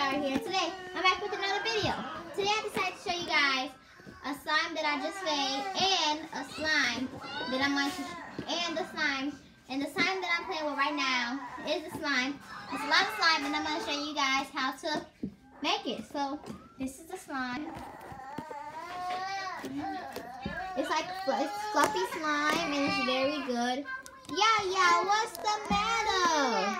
Flower here. Today, I'm back with another video. Today I decided to show you guys a slime that I just made and a slime that I'm going to, and the slime that I'm playing with right now is the slime. It's a lot of slime and I'm going to show you guys how to make it. So, this is the slime. It's like fluffy slime and it's very good. Yeah, what's the matter?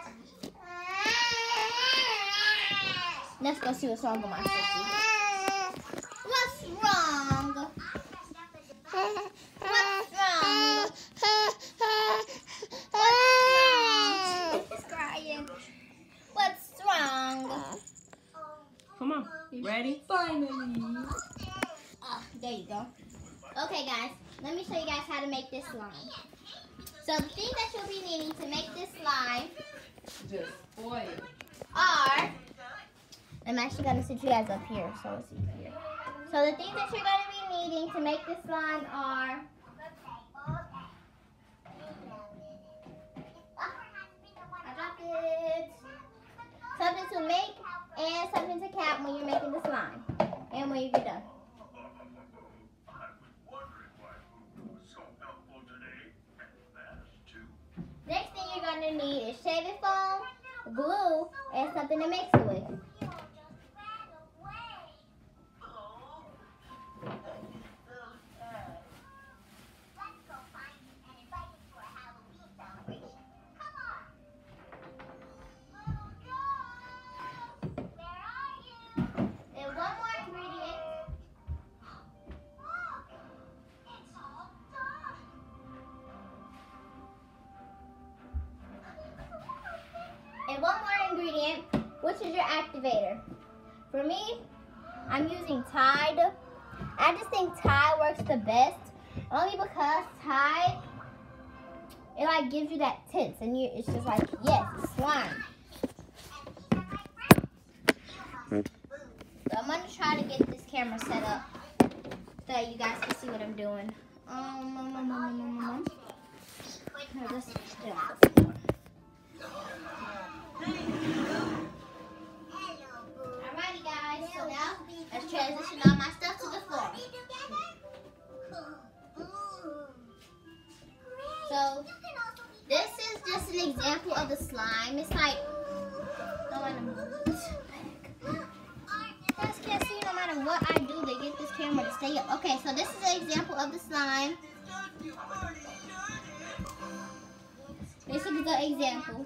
Let's go see what's wrong with my sissy. What's wrong? What's wrong? She's crying. What's wrong? Come on. Ready? Finally. Oh, there you go. Okay, guys. Let me show you guys how to make this slime. So the things that you'll be needing to make this slime are... I'm actually going to sit you guys up here so it's easier. So the things that you're going to be needing to make this slime are... I dropped it. Something to make and something to cap when you're making the slime. And when you get done. Next thing you're going to need is shaving foam, glue, and something to mix it with. And one more ingredient, which is your activator. For me, I'm using Tide. I just think Tide works the best, only because Tide, it like gives you that tinse, and it's just like, yes, slime. So I'm gonna try to get this camera set up so that you guys can see what I'm doing. Alrighty guys, so now let's transition all my stuff to the floor. So this is just an example of the slime. It's like, you guys can't see no matter what I do to get this camera to stay up. Okay, so this is an example of the slime. This is the example.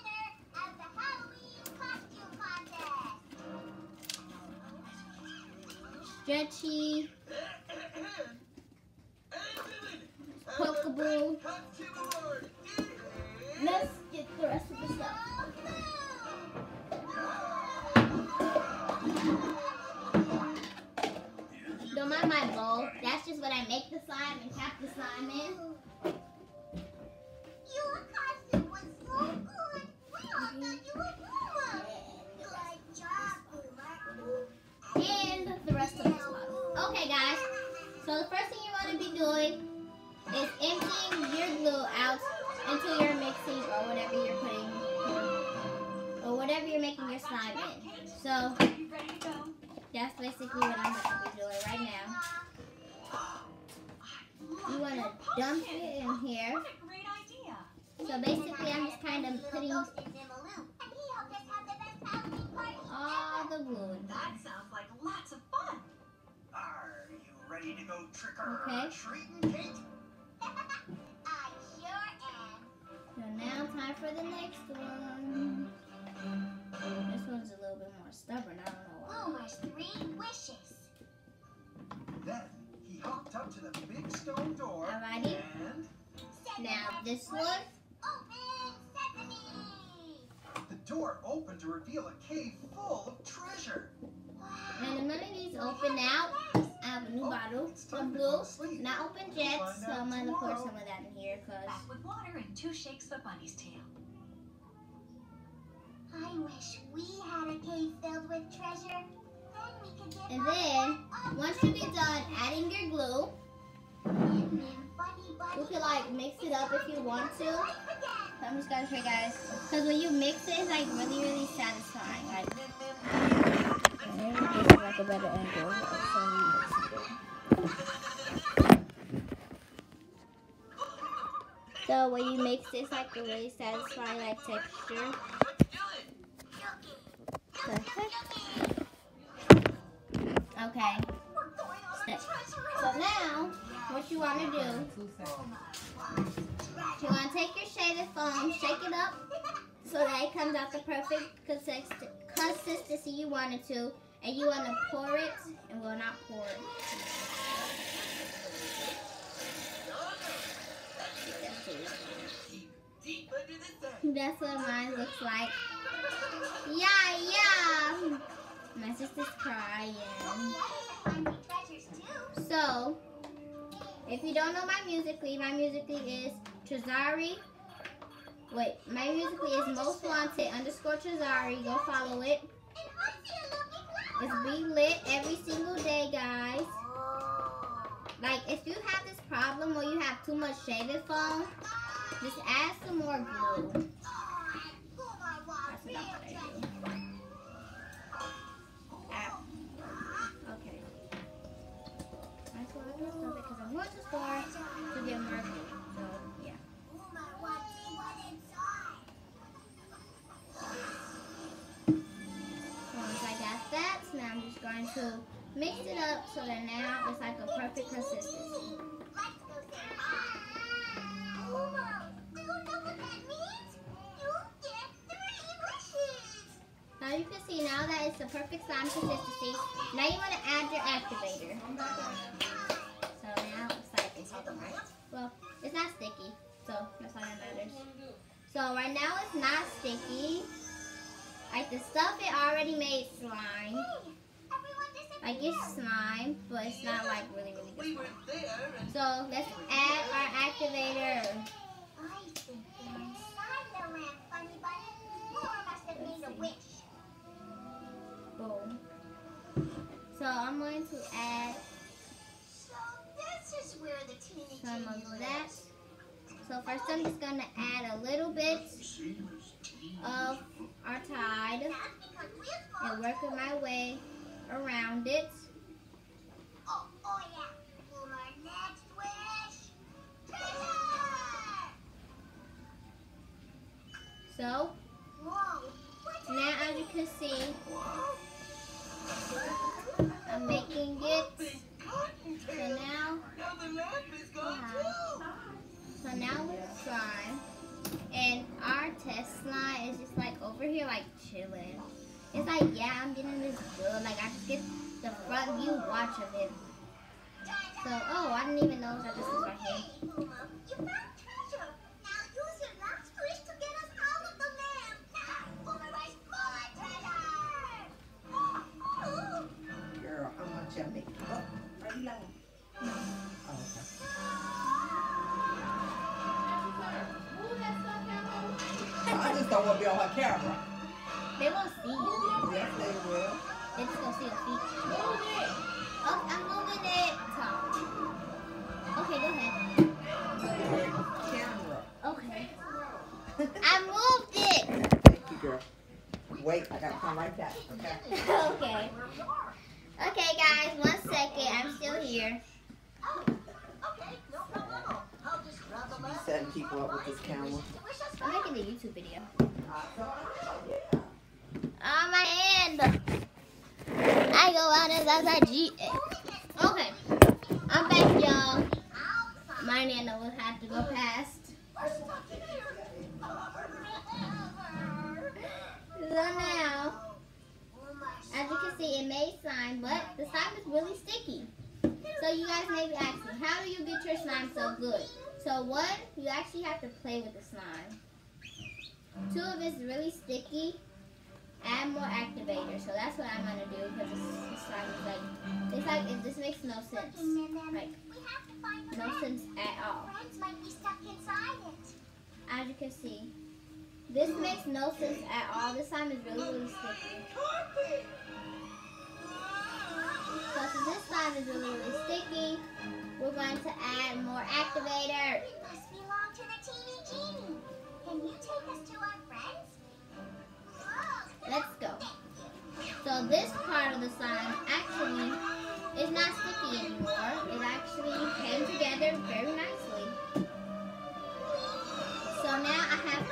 Stretchy, pokeable. Let's get the rest of the stuff. Don't mind my bowl. That's just what I make the slime and cap the slime in. Your costume was so good. We all thought you were Boomer. Good job, Boomer. And the rest of this bottle. Okay, guys. So the first thing you want to be doing is emptying your glue out into your mixing or whatever you're putting, or whatever you're making your slime in. So that's basically what I'm going to be doing right now. You want to dump it in here. So basically I'm just kind of putting all the glue in. That sounds like lots of fun. Are you ready to go trick or treating, Kate? I sure am. So now time for the next one. This one's a little bit more stubborn, I don't know why. Boomer's 3 wishes. Then he hopped up to the big stone door. Alrighty. And Now this one. Open sesame. the door opened to reveal a cave full of treasure. And none of these open out. I have a new bottle of glue, not open yet, so I'm going to pour some of that in here because... Bath with water and 2 shakes of a bunny's tail. I wish we had a cave filled with treasure. Then we could get And then, once you get done adding your glue, you can like mix it up if you want to. I'm just gonna show you guys. Because when you mix it, it's like really, really satisfying. Like, maybe this is like a better angle. So you mix it. So when you mix it, it's like a really satisfying like texture. Okay. So now, what you want to do, you want to take your shaded foam, shake it up so that it comes out the perfect consistency you want it to, and you want to pour it, and will not pour it. That's what mine looks like. Yeah. My sister's crying. So, if you don't know my Musical.ly is Trizari. Wait, my Musical.ly is Most Wanted _Trizari. Go follow it. It's be lit every single day, guys. Like, if you have this problem or you have too much shaded foam, just add some more glue. That's what I'm gonna do. Okay. That's what I'm gonna do because I'm going to the store to get more glue. So, yeah. Once I got that, now I'm just going to mix it up so that now it's like a perfect consistency. Now you can see now that it's the perfect slime consistency. Now you want to add your activator. So now it's like it's well, it's not sticky, so that's all that matters. So right now it's not sticky. Like the stuff it already made slime. Like it's slime, but it's not like really good slime. So let's add our activator. Boom. So I'm going to add some of that. So first I'm just going to add a little bit of our Tide and working my way around it. So now as you can see, I'm making it. So now it's slime, and our test slime is just like over here, like chilling. It's like, yeah, I'm getting this good. Like I just get the front view watch of it. So, oh, I didn't even know that this was right here. You found treasure. Now use your last wish to get us out of the lamp. Now, Boomerang's more treasure. Girl, how much I make? Oh, are you lying? Oh, okay. I just don't want to be on her camera. They won't see you. Yes, they will. They just gonna see your feet. Oh, I'm moving it. Okay, go ahead. Camera. Okay. I moved it. Thank you, girl. Wait, I gotta come right back. Okay. Okay. Okay, guys, 1 second. I'm still here. You setting people up with this camera. I'm making a YouTube video. Oh, my hand. I go out as outside GA. Okay. I'm back, y'all. My Nana will have to go past. So now, as you can see, it made slime, but the slime is really sticky. So you guys may be asking, how do you get your slime so good? So 1, you actually have to play with the slime. 2, if it's really sticky, add more activator. So that's what I'm gonna do because this slime is like, it's like, this makes no sense. Like, no sense at all. As you can see, this makes no sense at all. This slime is really sticky. So since this slime is really sticky, we're going to add more activator. Can you take us to our friends? Let's go. So this part of the slime actually is not sticky anymore. It actually came together very nicely. So now I have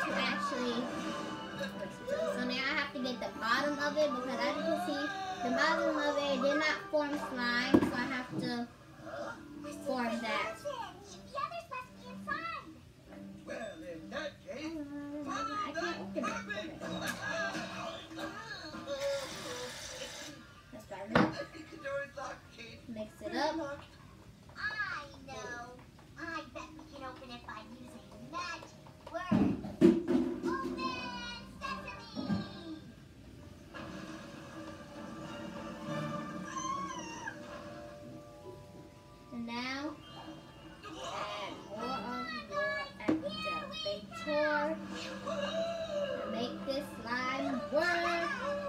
to get the bottom of it, because as you can see, the bottom of it did not form slime, so I have to form that. The others must be inside. Well, in that case, I can't open it. Okay. Let's start it up. the door is locked, Kate. Mix it up. I know. I bet we can open it by using magic words. Open sesame! And now, add more of your activator to make this slime work.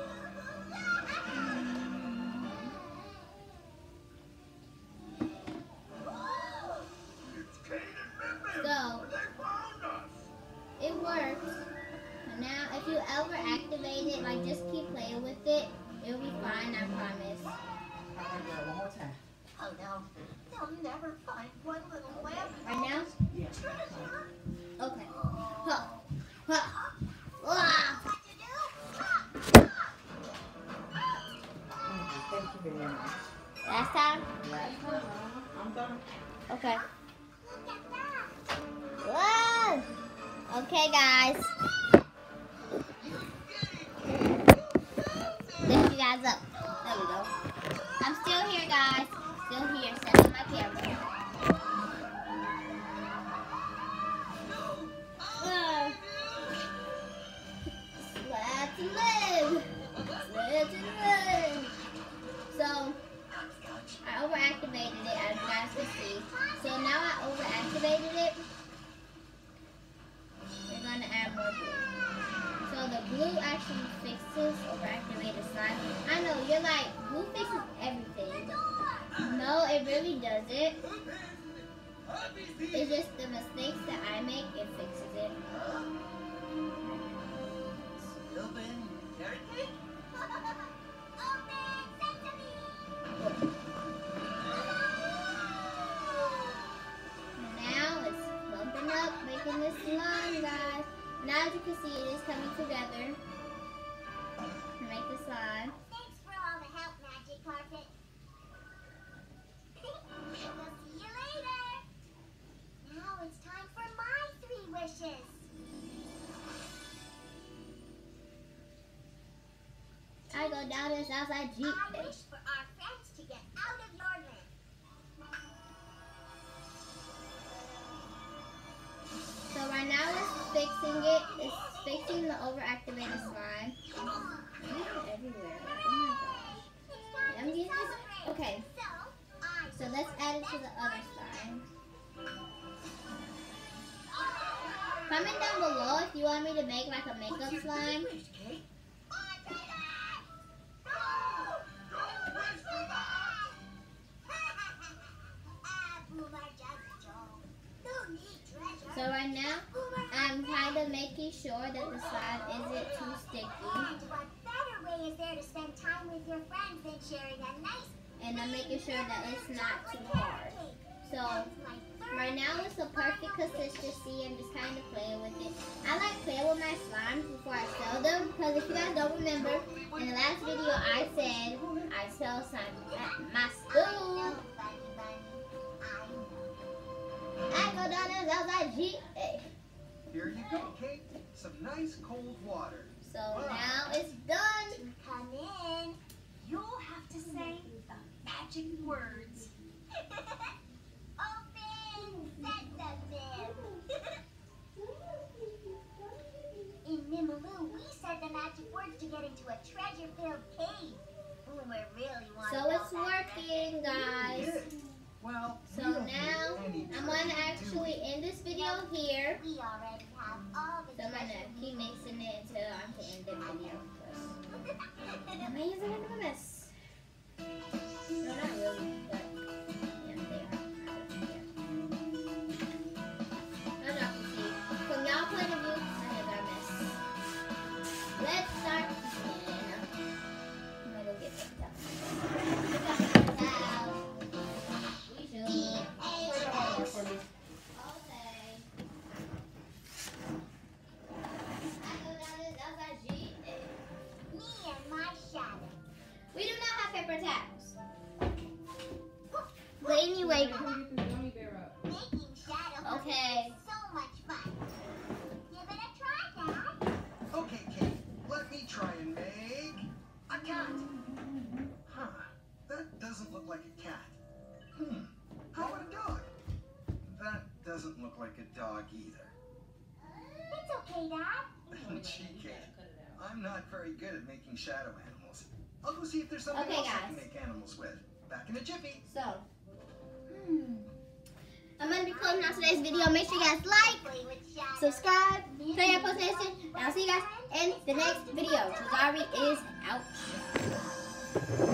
It's Kate and Mim. So, They found us. it works. And now, if you ever activate it, like just keep playing with it, it'll be fine, I promise. All right, girl, one more time. Oh no, they'll never find one little lamp. Right now? Yeah. Okay. Huh. Huh. Ah. What to do? Thank you very much. Last time? I'm done. Okay. Look at that. Whoa! Okay, guys. Lift you guys up. There we go. I'm still here, guys. Still here. Setting my camera. Let's live. Let's live. So, I overactivated it, as you guys can see. So now I overactivated it. We're going to add more glue. So the glue actually fixes overactivated slime. I know, you're like, glue fixes everything. No, it really doesn't. It's just the mistakes that I make, it fixes it. Open carrot cake? Open sesame! And now it's clumping up, making this slime, guys. Now as you can see, it is coming together to make the slime. Thanks for all the help, Magic Carpet. We'll see you later. Now it's time for my 3 wishes. I go down this outside Jeep. I wish for our friends to get out of your land. So right now it's fixing it. It's fixing the overactivated slime. Everywhere. Oh my gosh. I'm getting this. Okay. So let's add it to the other slime. Comment down below if you want me to make like a makeup slime. Wish, Kate. So right now, I'm kind of making sure that the slime isn't too sticky. And what better way is there to spend time with your friends than sharing a nice And I'm making sure that it's not too hard. So right now it's a perfect consistency. I'm just kind of playing with it. I like playing with my slimes before I sell them, because if you guys don't remember, in the last video I said I sell slime at my school. I go down there outside Jeep. Here you go, Kate. Some nice cold water. So now it's done. Come in. You'll have to say the magic words. Open sesame. In Mimoloo, we said the magic words to get into a treasure-filled cave. When we really want So it's working, guys. Good. Well, So we don't now need any I'm going to treasure, do actually end this video here. We already have all the So I'm going to keep mixing it until I can end the video. Am I using it in a mess? No, not really, but yeah, they are. Yeah. As y'all can see, from y'all point of view, paper towels. But anyway, Making shadow okay. is so much fun. Give it a try, Dad. Okay, Kate, let me try and make a cat. Huh, that doesn't look like a cat. How about a dog? That doesn't look like a dog either. It's okay, Dad. Gee, Kate, I'm not very good at making shadow animals. I'll go see if there's something Okay, else I guys. can make animals with. Back in a jiffy. So, I'm going to be closing out today's video. Make sure you guys like, Play with shadows. subscribe, turn your post notifications, and I'll see you guys in the next video. Tazari is out.